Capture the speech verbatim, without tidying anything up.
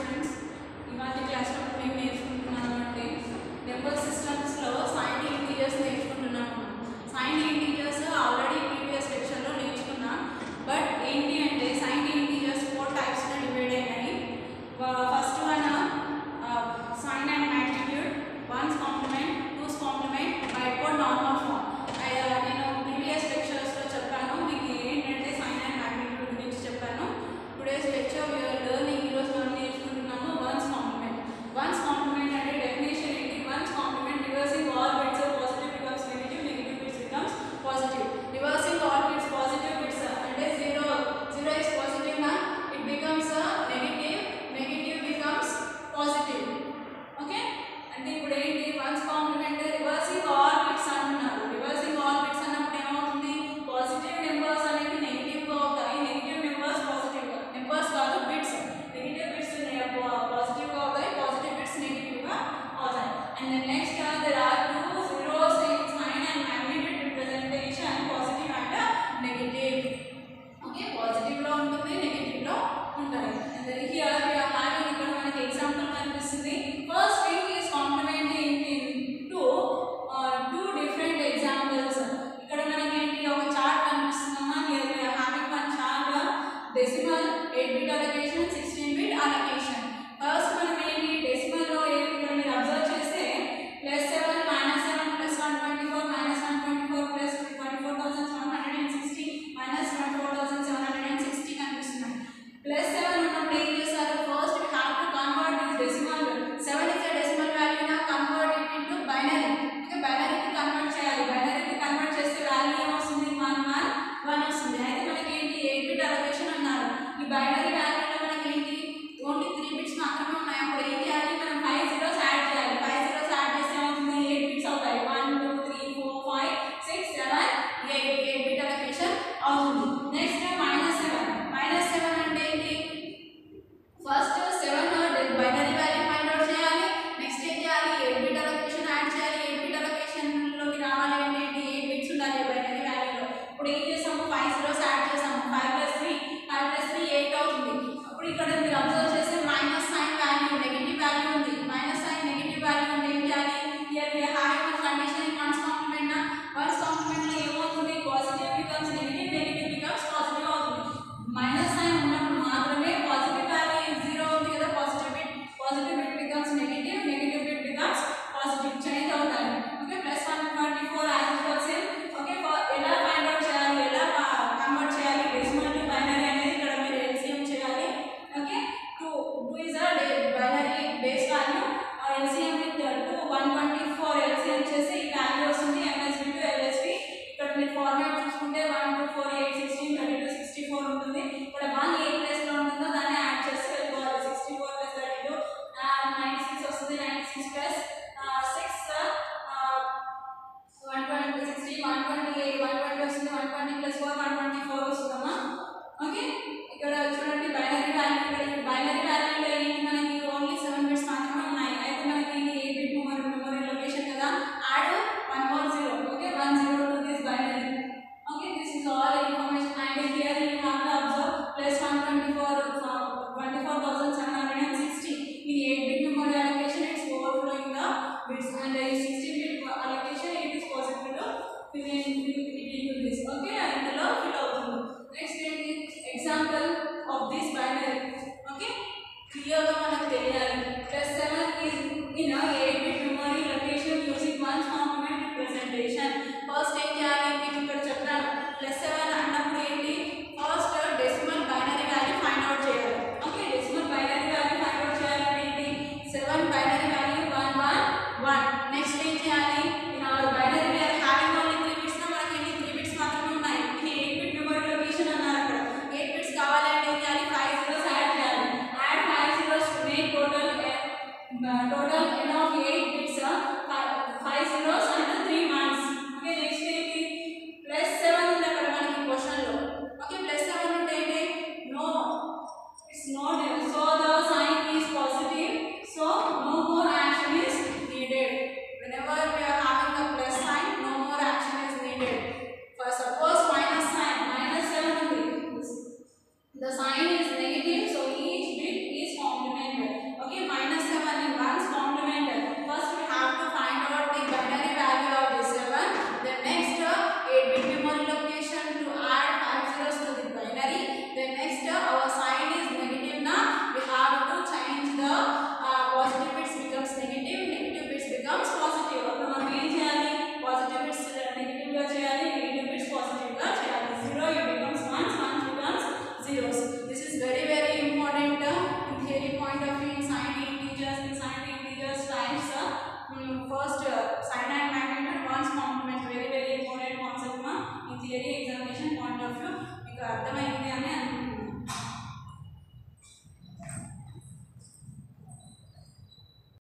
Students, ఇవాళ క్లాస్లో మేము నేర్చుకుంటున్నాము అంటే నెంబర్ సిస్టమ్స్లో సైన్ ఇంటీజర్స్ నేర్చుకుంటున్నాము. సైన్ ఇంటీజర్స్ ఆల్రెడీ ప్రీవియస్ లెక్చర్లో నేర్చుకున్నాం. బట్ ఏంటి అంటే సైన్ ఇంటీజర్స్ ఫోర్ టైప్స్గా డివైడ్ అయినాయి. First one sign and magnitude, one's complement, two's complement, బైకోడ్ నార్మల్ ఫామ్. నేను ప్రీవియస్ లెక్చర్స్లో చెప్పాను మీకు ఏంటంటే సైన్ అండ్ మ్యాగ్నిట్యూడ్ గురించి చెప్పాను. Today's lecture we are learning. ఈరోజు మనం నేర్చుకుంటున్నాము వన్స్ కాంప్లిమెంట్. వన్స్ కాంప్లిమెంట్ అంటే డెఫినేషన్ ఏంటి? One's complement reversing all bits positive becomes negative, negative bits becomes positive. Reversing all bits positive bits అంటే జీరో జీరో ఇస్ పాజిటివ్ నా it becomes negative, negative becomes positive. Okay, అంటే ఇప్పుడు ఏంటి one's complement reversing all bits అంటున్నారు. Reversing all bits అన్నప్పుడు ఏమవుతుంది? Positive numbers అనేవి నెగిటివ్గా అవుతాయి, నెగిటివ్ నెంబర్స్ పాజిటివ్గా, నెంబర్స్ కాదు బిట్స్, నెగిటివ్ బిట్స్ పాజిటివ్గా అవుతాయి, పాజిటివ్ బిట్స్ నెగిటివ్గా అవుతాయి. And next there are two zeros in sign and magnitude representation, positive and negative. Okay, పాజిటివ్లో ఉంటుంది, నెగిటివ్లో ఉంటాయి. And here we are having ఇక్కడ మనకి ఎగ్జాంపుల్ కనిపిస్తుంది. First thing is complementing to two different examples. ఇక్కడ మనకి ఏంటి ఒక చార్ట్ కనిపిస్తుందమ్మా. Here we are having one chart decimal, eight bit allocation, sixteen bit allocation. First మనం ఏంటి డెసిమల్లో ఇక్కడ మీరు అబ్జర్వ్ చేస్తే plus seven minus seven plus one twenty four minus one twenty four plus twenty four thousand seven hundred and sixty minus twenty four thousand seven hundred and sixty కనిపిస్తున్నాయి. Plus seven ఉన్నప్పుడు ఏం చేస్తారు? First you have to convert this decimal. Seven is a decimal value నా, convert it into binary. Okay, బైనరీకి convert చేయాలి. బైనరీకి convert చేస్తే value ఏమొస్తుంది? వన్ వన్ వన్ వస్తుంది. అయితే మనకి ఏంటి ఎయిట్ బిట్ అలొకేషన్ అన్నారు. ఈ బైనరీ వాల్యూలో మనకి ఏంటి ఓన్లీ త్రీ బిట్స్ మాత్రమే ఉన్నాయి. అప్పుడు ఏం చేయాలి? మనం ఫైవ్ జీరోస్ యాడ్ చేయాలి. ఫైవ్ జీరోస్ యాడ్ చేస్తే ఏమవుతుంది? ఎయిట్ బిట్స్ అవుతాయి. One two three four five six seven eight eight bit allocation అవుతుంది. Next minus seven. Minus seven అంటే ఏంటి? First seven binary value find out చేయాలి. నెక్స్ట్ ఏం చేయాలి? ఎయిట్ బిట్ అలొకేషన్ యాడ్ చేయాలి. ఎయిట్ బిట్ అలొకేషన్లోకి రావాలి అంటే ఏంటి? ఎయిట్ బిట్స్ ఉండాలి బైనరీ వాల్యూలో. ఇప్పుడు ఏం చేసాము? ఫైవ్ జీరోస్ యాడ్ చేసాము. Five plus three five plus three eight అవుతుంది. అప్పుడు ఇక్కడ మీరు అబ్జర్వ్ చేస్తే minus sign value negative value ఉంది. మైనస్ సైన్ నెగిటివ్ వాల్యూ ఉంటే ఏం చేయాలి? Here we are having one condition in one's complement నా. వన్స్ కాంప్లిమెంట్ లో ఏమవుతుంది? Positive becomes negative, negative becomes positive అవుతుంది. మైనస్ సైన్ ఉన్నప్పుడు మాత్రమే పాజిటివ్ వాల్యూ జీరో ఉంది కదా, positive bit positive bit becomes negative, negative bit becomes positive change అవుతాయి. Okay, plus one twenty four as usual same. Okay, ఎలా find out చేయాలి, ఎలా convert చేయాలి డెసిమల్ టు బైనరీ అనేది ఇక్కడ మీరు ఎల్సిఎం చేయాలి. Okay, two two is a binary base value. LCM with two one twenty four ఎల్సిఎం చేసి ఈ వాల్యూ వస్తుంది ఎంఎస్బి టు ఎల్ఎస్బి. ఇక్కడ మీరు ఫార్మాట్ చూసుకుంటే one two four eight sixteen thirty two sixty four ఉంటుంది. ఇక్కడ వన్ ఏ ప్లేస్లో ఉంటుందో దాన్ని యాడ్ చేసి వెళ్ళిపోవాలి. Sixty four plus thirty two ninety six వస్తుంది. Ninety six plus six one twenty sixty one twenty one twenty వస్తుంది. One twenty plus four one twenty four వస్తుందమ్మా. ఓకే, ఇక్కడ చూడండి బైనరీ వాల్యూ. ఇక్కడ బైనరీ వాల్యూలో ఏంటి మనకి ఓన్లీ సెవెన్ బిట్స్ మాత్రమే ఉన్నాయి. అయితే మనకి eight bit memory memory location కదా, add one more zero. Okay, one zero to this binary. Okay, this is all information. And here you have to observe plus one twenty four twenty four thousand seven hundred and sixty in eight bit memory allocation it's overflowing the bits, and in sixteen bit allocation it is possible to fill in it into this. Okay, అందులో fill అవుతుంది. Next ఏంటి example of this binary. Okay, క్లియర్గా మనకు తెలియాలి. Plus seven is in eight bit memory location using one's complement representation. First ఏం చేయాలి? మీకు ఇక్కడ చెప్పాను ప్లస్ సెవెన్ అన్నప్పుడు ఏంటి? First decimal binary value find out చేయాలి. Okay, decimal binary value find out చేయాలంటే ఏంటి? Seven binary value one one one. Next ఏం చేయాలి? In our binary we are having only three bits నా, మనకి ఎన్ని త్రీ బిట్స్ మాత్రమే ఉన్నాయి. ఇది ఎయిట్ బిట్ మెమరీ లొకేషన్ అన్నారు. అక్కడ ఎయిట్ బిట్స్ కావాలి అంటే ఏం చేయాలి? ఫైవ్ జీరోస్ యాడ్ చేయాలి. Add five zeros to make total total n of eight bits, five zeros and three ones. Okay, next ఏంటి? ప్లస్ సెవెన్ ఉంది అక్కడ మనకి క్వశ్చన్లో. ఓకే, ప్లస్ సెవెన్ ఉంటే ఏంటి? No it's not, so the sign is positive, so no more action is needed. Whenever we are having a plus sign, no more action is needed. For suppose minus sign, minus seven only, the sign is negative, so each bit is complemented. అర్థమైంది.